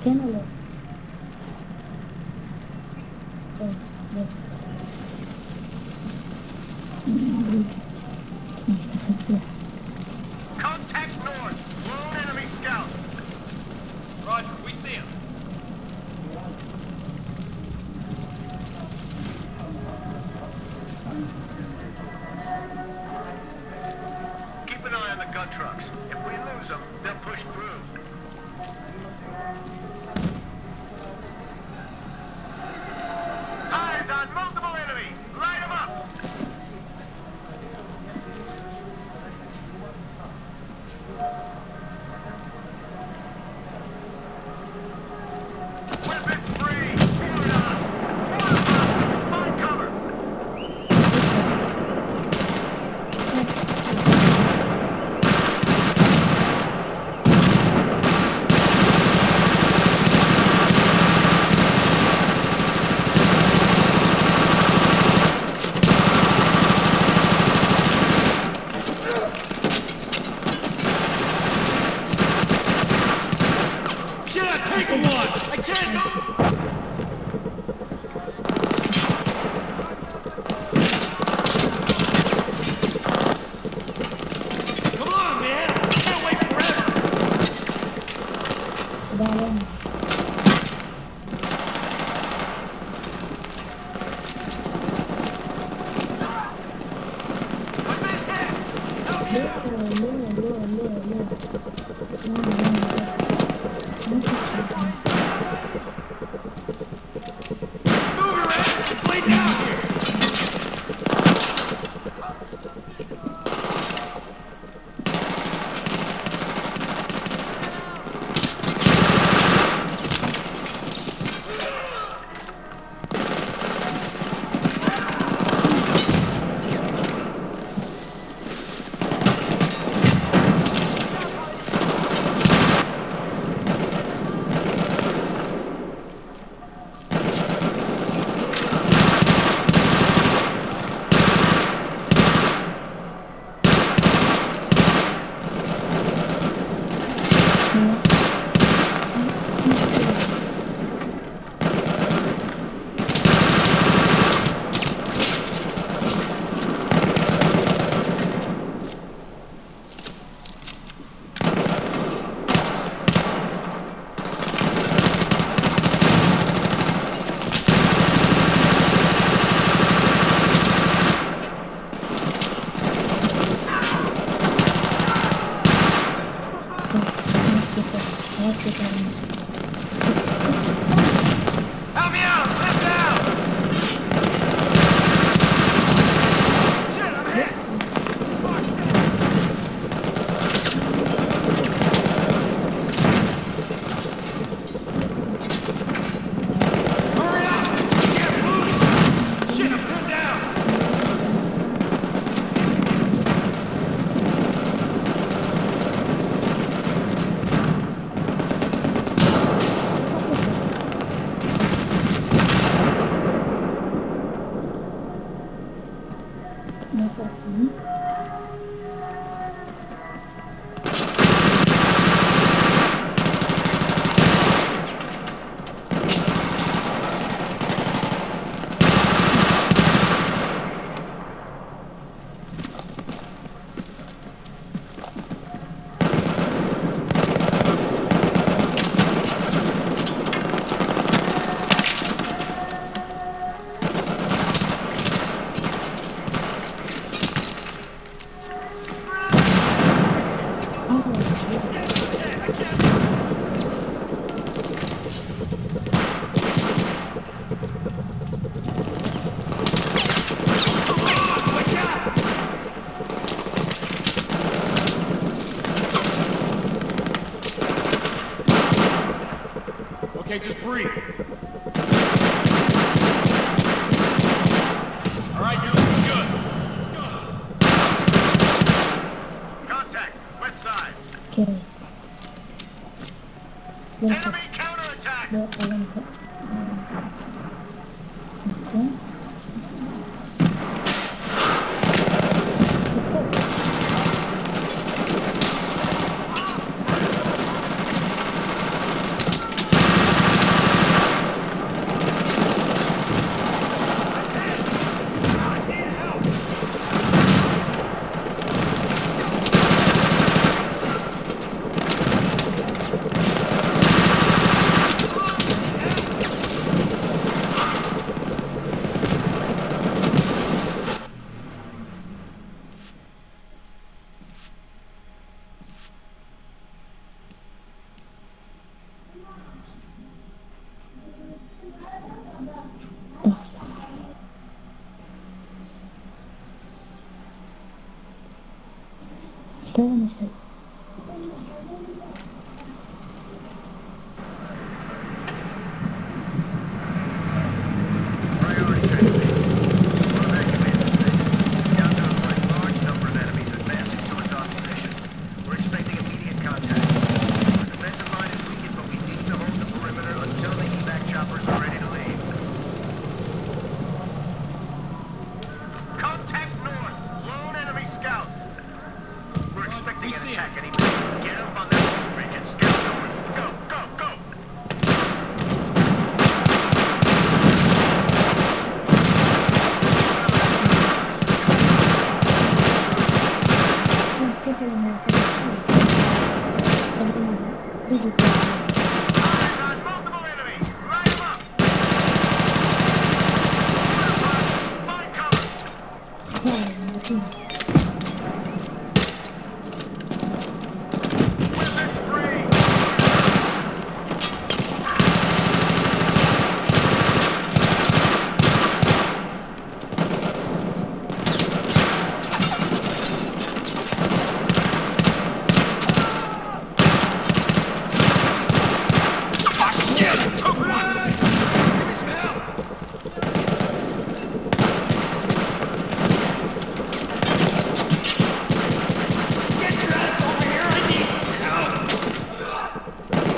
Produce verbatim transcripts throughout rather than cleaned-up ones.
כן או לא? כן, כן. Contact north. Lone enemy scout. Roger, we see him. Keep an eye on the gun trucks. If we lose them, they'll push through. Eyes on multiple enemies. Light them up. Weapons free. Forward on. Forward on. Find cover. Shit, I've taken one! I can't move! Come on, man! I can't wait forever! Dalam. I've been hit. Help me Dua, out. dua, dua, dua, dua. Nah, nah, nah. Move your ass and lay down here! Help me out! Lift down! Shit, I'm hit! Hurry up! Get moving! Shit, I'm pinned down! Motor ini. Okay, just breathe. All right, you're looking good. Let's go. Contact. West side. Kiri. Lengkap. Enemy counterattack. Dua, lengkap. Oke. Cukup. اشتغل مش حلو. Priority check, please. We'll evacuate the station. Countdown finds large number of enemies advancing towards our position. We're expecting immediate contact. Our defensive line is weakened, but we need to hold the perimeter until the evac choppers are ready to leave. Contact north. Lone enemy scout. We're expecting We an see attack any minute. Get up on that ridge and scout north. Go, go, go! كيف لما يصير Eyes on multiple enemies! Light 'em up! Find cover! Weapon free! Shit! Took one! Give me some help! Get your ass over here! I need some help!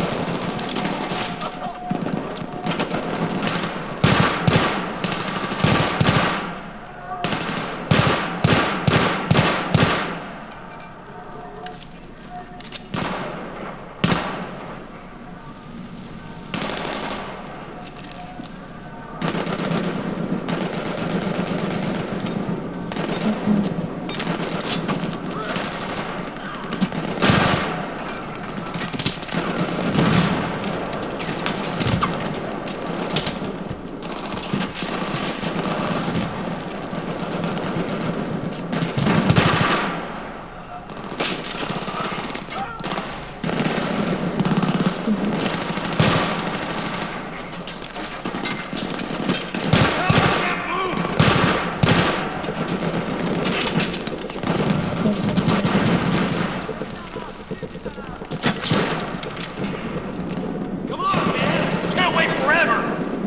Come on, man! Can't wait forever!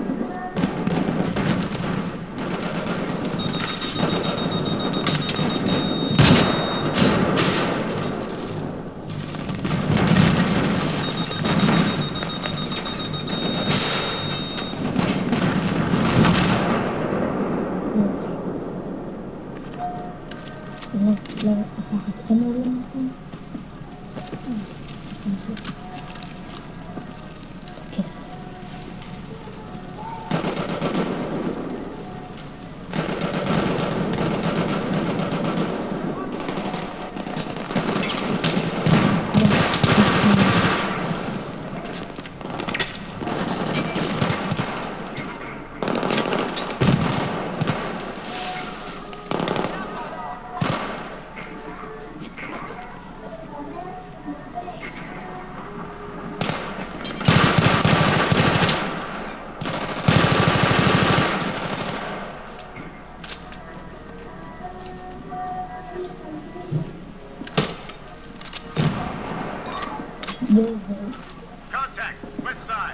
لا لا أصحك أنا ولا مثلا كده جاهز. Contact! West side!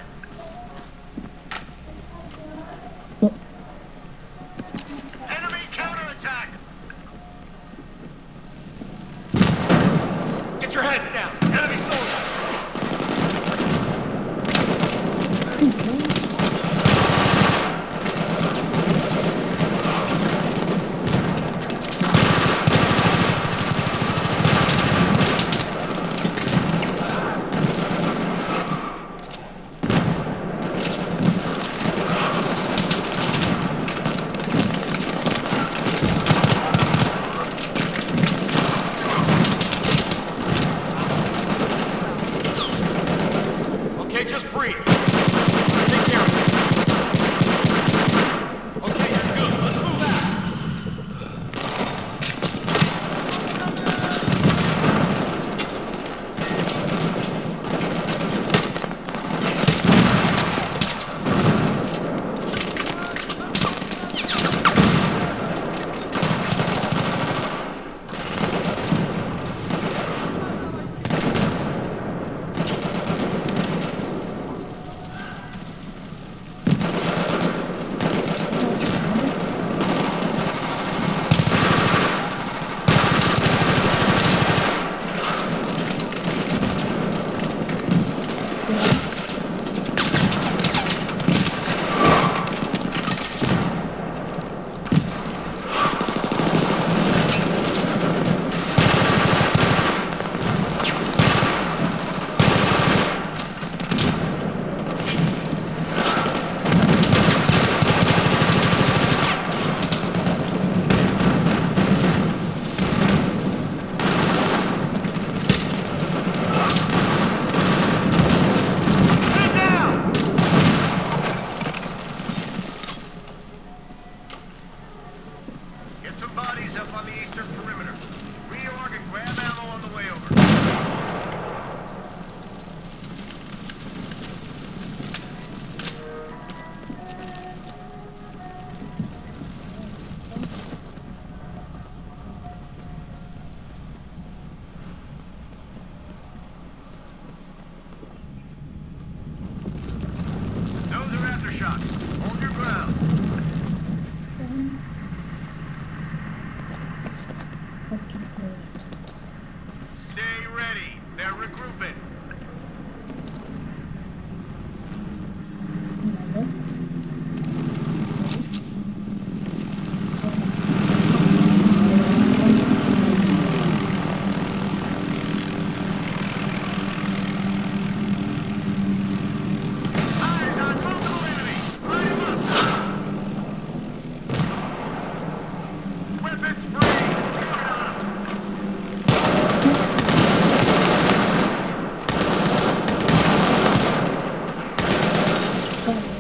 Enemy counterattack! Get your heads down! Enemy soldiers! Okay, just breathe.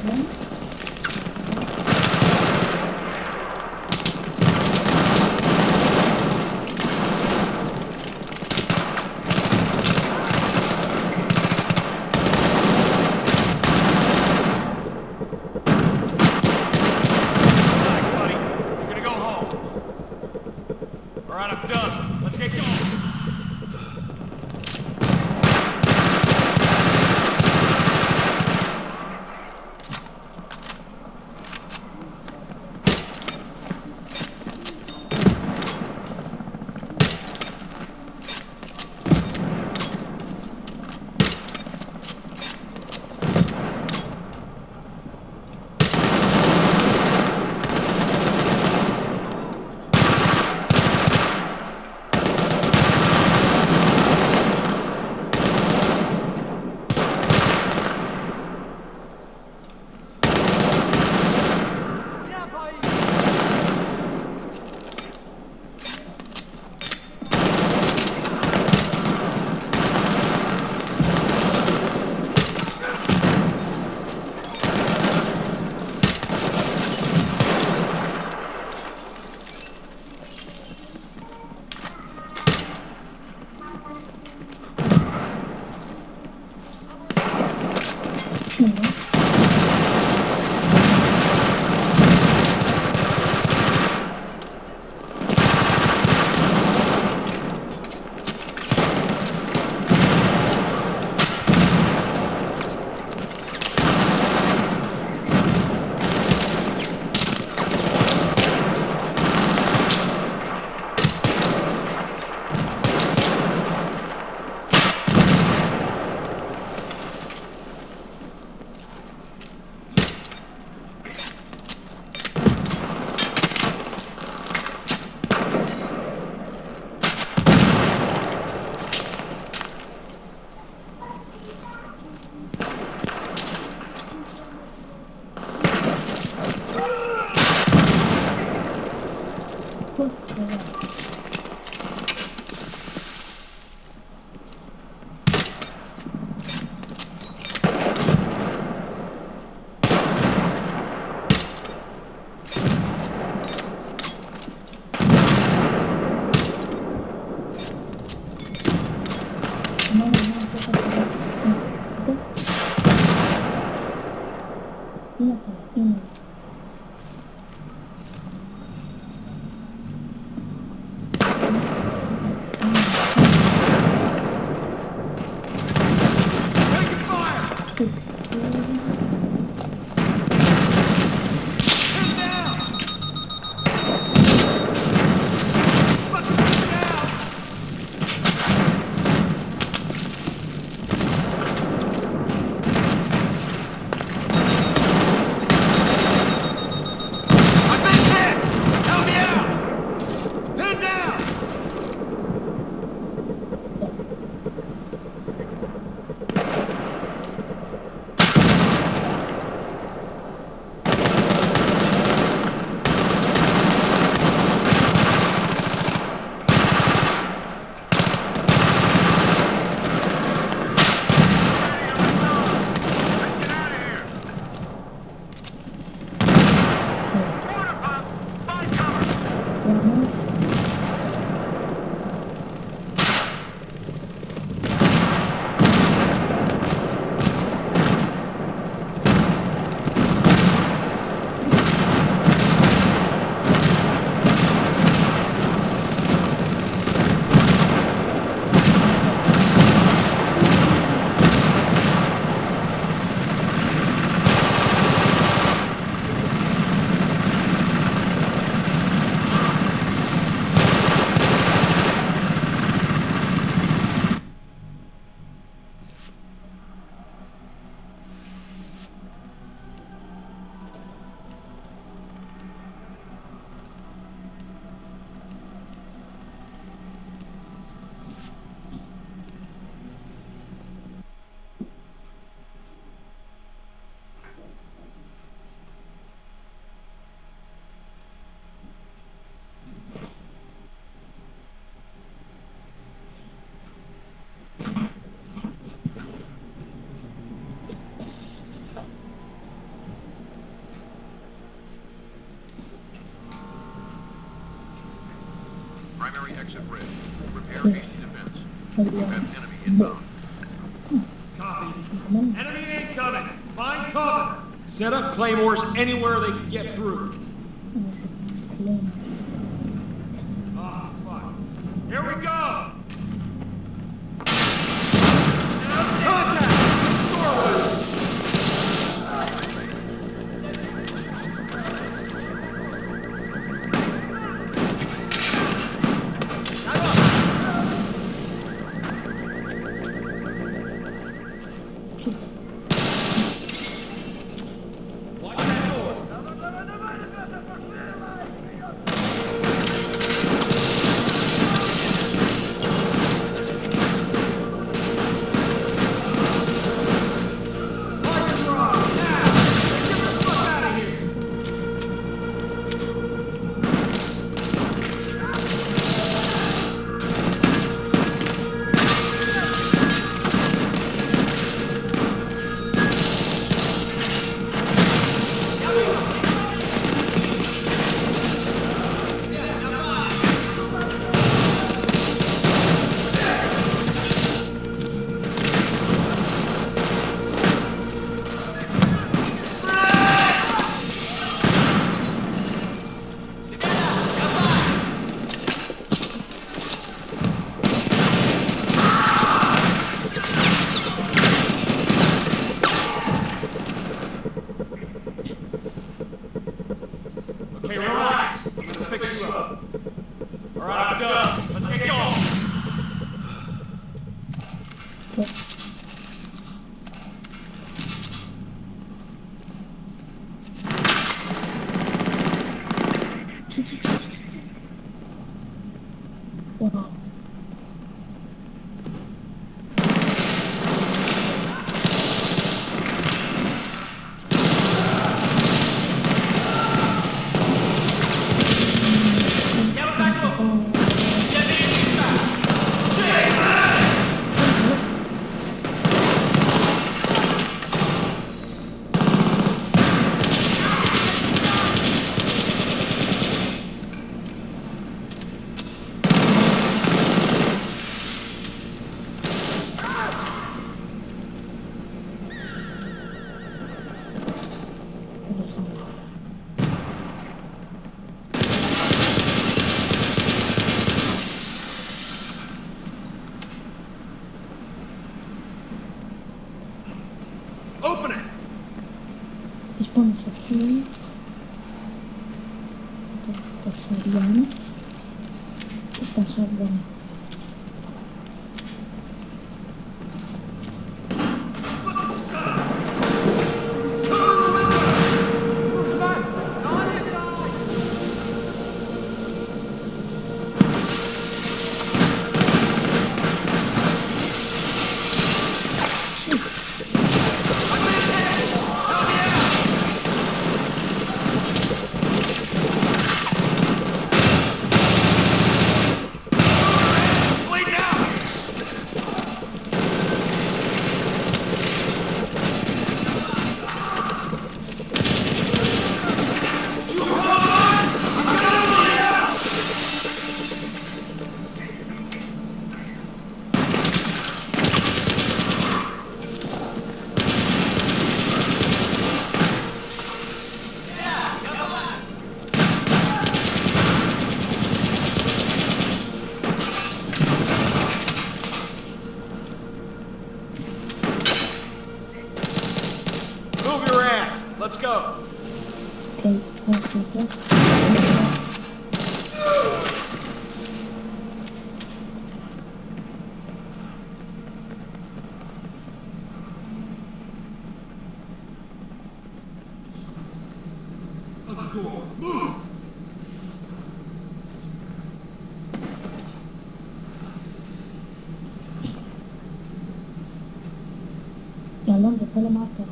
Relax, buddy. You're gonna go home. All right, I'm done. Let's get going. Taking fire! Him down! Fuck him down! exit bridge. Repair hasty defense. ไอเดีย Have enemy เบร inbound. Copy. มัน Enemy incoming. Find cover. Set up claymores anywhere they can get through. เล่น Ah, fuck. Here we go. Contact. Doorway. Watch that door. Target drop. Now. Get the fuck out of here. Okay, relax. I'm gonna fix you up. All right, I'm done. Let's get going. ว้าว Open it. Ich bin verkehrt. Keseharian. Kita sadar. Move your ass. Let's go. Okay, okay, okay. Other door. Move. يلا ندخل معك.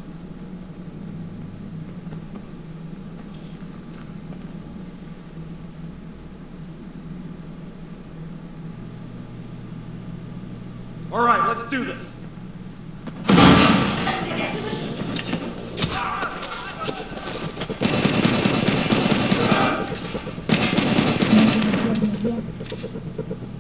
All right, let's do this. Yeah.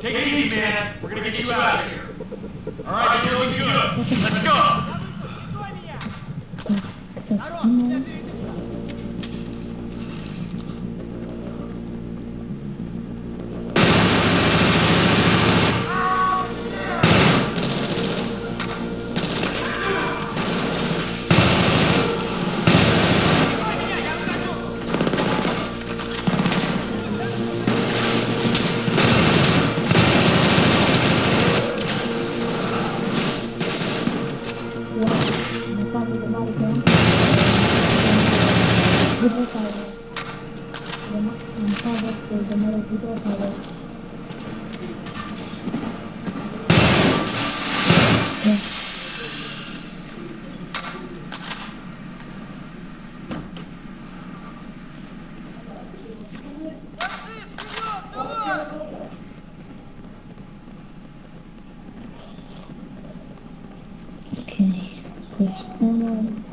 Take it easy, man. We're gonna get you out of here. All right, you're looking good. Let's go. Okay, push forward.